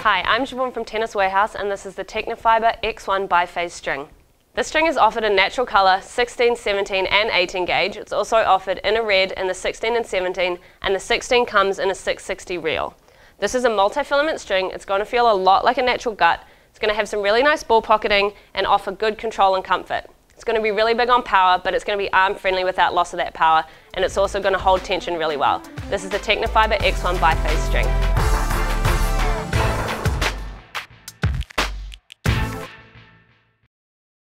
Hi, I'm Siobhan from Tennis Warehouse and this is the Technifibre X1 biphase string. This string is offered in natural colour 16, 17 and 18 gauge. It's also offered in a red in the 16 and 17, and the 16 comes in a 660 reel. This is a multi-filament string. It's going to feel a lot like a natural gut. It's going to have some really nice ball pocketing and offer good control and comfort. It's going to be really big on power, but it's going to be arm friendly without loss of that power, and it's also going to hold tension really well. This is the Technifibre X1 biphase string.